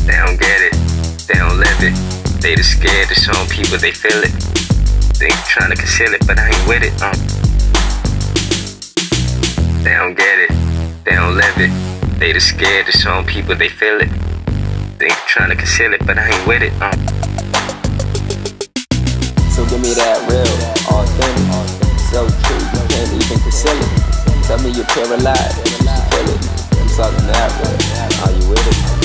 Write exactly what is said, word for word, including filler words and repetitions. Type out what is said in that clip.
They don't get it, they don't live it. They just scared to show people they feel it. They trying to conceal it, but I ain't with it. Uh. They don't get it, they don't live it. They just scared to show people they feel it. They trying to conceal it, but I ain't with it. Uh. So give me that real, authentic, so true, you can't even conceal it. Tell me you're paralyzed, you used to feel it. I'm talking that way, are you with it?